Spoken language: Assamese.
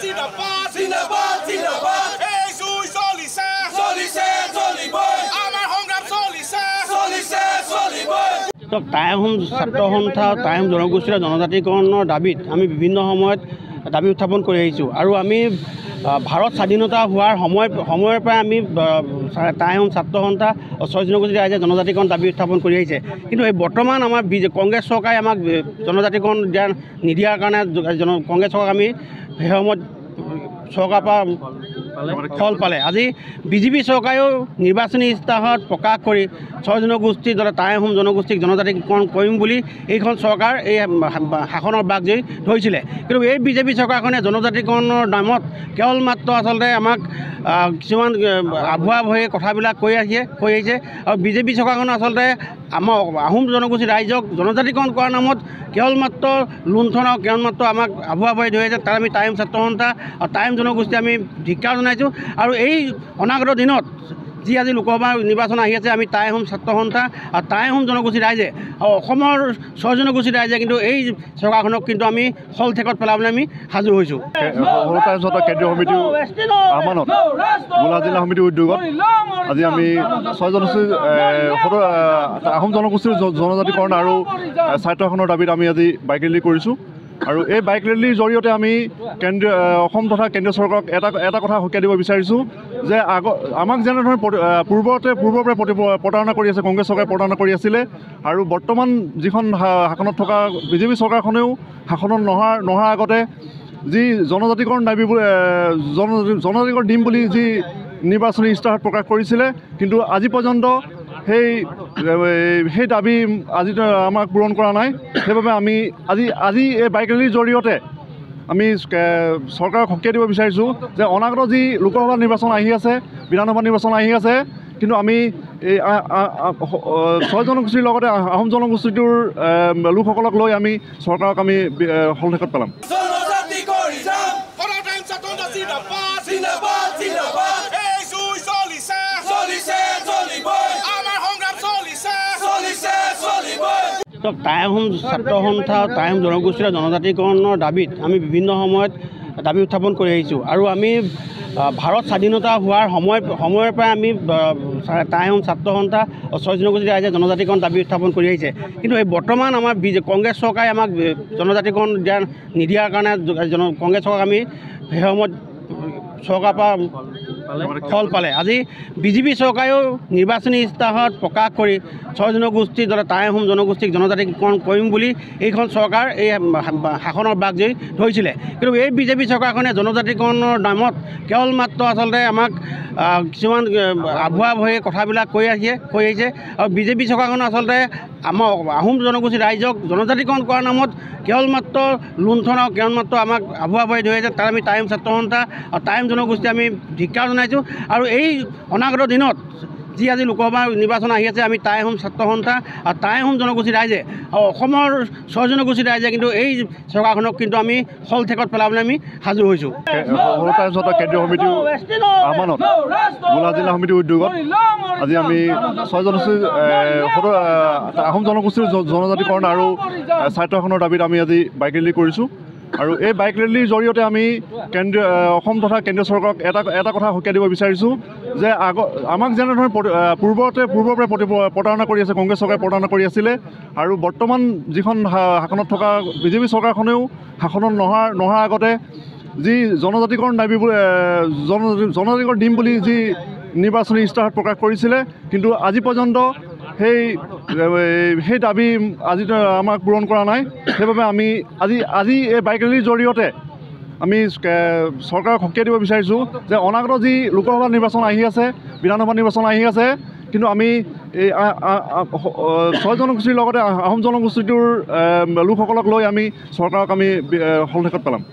Zindabad, Zindabad, Zindabad. Hey, চলিছে, চলিছে, চলিবই। আমাৰ সংগ্ৰাম চলিছে, চলিছে, চলিবই। টাই আহোম ছাত্ৰ সন্থা টাই আহোম জনগোষ্ঠীৰ জনজাতিকৰণৰ দাবীত আমি বিভিন্ন সময়ত দাবী উত্থাপন কৰি আহিছোঁ আৰু আমি ভাৰত স্বাধীনতা হোৱাৰ সময়ৰ পৰাই আমি টাই আহোম ছাত্ৰ সন্থা 6 জনগোষ্ঠী ৰাইজে জনজাতিকৰণ দাবী উত্থাপন কৰি আহিছে। কিন্তু এই বৰ্তমান আমাৰ কংগ্ৰেছ চৰকাৰে আমাক জনজাতিকৰণ নিদিয়াৰ কাৰণে কংগ্ৰেছ চৰকাৰক আমি সেই সময়ত চৰকাৰৰ পৰা ফল পালে। আজি বিজেপি চৰকাৰেও নিৰ্বাচনী ইস্তাহাৰত প্ৰকাশ কৰি 6 জনগোষ্ঠী টাই আহোম জনগোষ্ঠীক জনজাতিকৰণ কৰিম বুলি এইখন চৰকাৰ এই শাসনৰ বাক জৰি ধৰিছিলে। কিন্তু এই বিজেপি চৰকাৰখনে জনজাতিকৰণৰ নামত কেৱল মাত্ৰ আচলতে আমাক কিছুমান আভুৱা ভয়ে কথাবিলাক কৈ আহিছে আৰু বিজেপি চৰকাৰখনে আচলতে আমাৰ আহোম জনগোষ্ঠী ৰাইজক জনজাতিকৰণ কৰাৰ নামত কেৱল মাত্ৰ লুণ্ঠন আৰু কেৱল মাত্ৰ আমাক আভুৱা ভয়ে ধৰি আছে। তাৰ আমি টাই আহোম ছাত্ৰ সন্থা আৰু টাই আহোম জনগোষ্ঠী আমি ধিক্কাৰ জনাইছোঁ আৰু এই অনাগত দিনত যি আজি লোকসভা নিৰ্বাচন আহি আছে, আমি টাই আহোম ছাত্ৰ সন্থা আৰু টাই আহোম জনগোষ্ঠী ৰাইজে আৰু অসমৰ 6 জনগোষ্ঠী ৰাইজে কিন্তু এই চৰকাৰখনক কিন্তু আমি হল ঠেকত পেলাবলৈ আমি সাজু হৈছোঁ। কেন্দ্ৰীয় সমিতিৰ আহ্বানত গোলাঘাট জিলা সমিতিৰ উদ্যোগত আজি আমি 6 জনগোষ্ঠীৰ আহোম জনগোষ্ঠীৰ জনজাতিকৰণ আৰু স্বায়ত্তশাসনৰ দাবীত আমি আজি বাইক ৰেলী কৰিছোঁ। আৰু এই বাইক ৰেলীৰ জৰিয়তে আমি অসম তথা কেন্দ্ৰীয় চৰকাৰক এটা কথা সকীয়াই দিব বিচাৰিছোঁ যে আমাক যেনেধৰণে পূৰ্বৰ পৰাই প্ৰতাৰণা কৰি আছে, কংগ্ৰেছ চৰকাৰে প্ৰতাৰণা কৰি আছিলে আৰু বৰ্তমান যিখন শাসনত থকা বিজেপি চৰকাৰখনেও শাসনত নহাৰ আগতে যি জনজাতিকৰণ দাবীবোৰ জনজাতিকৰণ দিম বুলি যি নিৰ্বাচনী ইস্তাহাৰত প্ৰকাশ কৰিছিলে, কিন্তু আজি পৰ্যন্ত সেই দাবী আজি আমাক পূৰণ কৰা নাই। সেইবাবে আমি আজি এই বাইক ৰেলীৰ জৰিয়তে আমি চৰকাৰক সকীয়াই দিব বিচাৰিছোঁ যে অনাগত যি লোকসভা নিৰ্বাচন আহি আছে, বিধানসভা নিৰ্বাচন আহি আছে, কিন্তু আমি এই 6 জনগোষ্ঠীৰ লগতে আহোম জনগোষ্ঠীটোৰ লোকসকলক লৈ আমি চৰকাৰক আমি হল ঠেকত পেলাম। টাই আহোম ছাত্ৰ সন্থা টাই আহোম জনগোষ্ঠীৰ জনজাতিকৰণৰ দাবীত আমি বিভিন্ন সময়ত দাবী উত্থাপন কৰি আহিছোঁ আৰু আমি ভাৰত স্বাধীনতা হোৱাৰ সময়ৰ পৰাই আমি টাই আহোম ছাত্ৰ সন্থা 6 জনগোষ্ঠী ৰাইজে জনজাতিকৰণ দাবী উত্থাপন কৰি আহিছে। কিন্তু এই বৰ্তমান আমাৰ কংগ্ৰেছ চৰকাৰে আমাক জনজাতিকৰণ নিদিয়াৰ কাৰণে কংগ্ৰেছ চৰকাৰক আমি সেই সময়ত চৰকাৰৰ পৰা ফল পালে। আজি বিজেপি চৰকাৰেও নিৰ্বাচনী ইস্তাহাৰত প্ৰকাশ কৰি 6 জনগোষ্ঠী টাই আহোম জনগোষ্ঠীক জনজাতিকৰণ কৰিম বুলি এইখন চৰকাৰ এই শাসনৰ বাক জৰি ধৰিছিলে। কিন্তু এই বিজেপি চৰকাৰখনে জনজাতিকৰণৰ নামত কেৱল মাত্ৰ আচলতে আমাক কিছুমান আভুৱা ভয়ে কথাবিলাক কৈ আহিছে আৰু বিজেপি চৰকাৰখনে আচলতে আমাৰ আহোম জনগোষ্ঠী ৰাইজক জনজাতিকৰণ কৰাৰ নামত কেৱল মাত্ৰ লুণ্ঠন আৰু কেৱল মাত্ৰ আমাক আভুৱা ভয়ে ধৰি আছে। তাৰ আমি টাই আহোম ছাত্ৰ সন্থা আৰু টাই আহোম জনগোষ্ঠী আমি ধিক্কাৰ জনাইছোঁ আৰু এই অনাগত দিনত যি আজি লোকসভা নিৰ্বাচন আহি আছে, আমি টাই আহোম ছাত্ৰ সন্থা আৰু টাই আহোম জনগোষ্ঠী ৰাইজে আৰু অসমৰ 6 জনগোষ্ঠী ৰাইজে কিন্তু এই চৰকাৰখনক কিন্তু আমি হল ঠেকত পেলাবলৈ আমি সাজু হৈছোঁ। কেন্দ্ৰীয় সমিতিৰ আহ্বানত গোলাঘাট জিলা সমিতিৰ উদ্যোগত আজি আমি 6 জনগোষ্ঠীৰ আহোম জনগোষ্ঠীৰ জনজাতিকৰণ আৰু স্বায়ত্তশাসনৰ দাবীত আমি আজি বাইক ৰেলী কৰিছোঁ। আৰু এই বাইক ৰেলীৰ জৰিয়তে আমি অসম তথা কেন্দ্ৰীয় চৰকাৰক এটা কথা সকীয়াই দিব বিচাৰিছোঁ যে আমাক যেনেধৰণে পূৰ্বৰ পৰাই প্ৰতাৰণা কৰি আছে, কংগ্ৰেছ চৰকাৰে প্ৰতাৰণা কৰি আছিলে আৰু বৰ্তমান যিখন শাসনত থকা বিজেপি চৰকাৰখনেও শাসনত নহাৰ আগতে যি জনজাতিকৰণ দাবীবোৰ জনজাতিকৰণ দিম বুলি যি নিৰ্বাচনী ইস্তাহাৰত প্ৰকাশ কৰিছিলে, কিন্তু আজি পৰ্যন্ত সেই দাবী আজি আমাক পূৰণ কৰা নাই। সেইবাবে আমি আজি এই বাইক ৰেলীৰ জৰিয়তে আমি চৰকাৰক সকীয়াই দিব বিচাৰিছোঁ যে অনাগত যি লোকসভা নিৰ্বাচন আহি আছে, বিধানসভা নিৰ্বাচন আহি আছে, কিন্তু আমি এই 6 জনগোষ্ঠীৰ লগতে আহোম জনগোষ্ঠীটোৰ লোকসকলক লৈ আমি চৰকাৰক আমি হল ঠেকত পেলাম।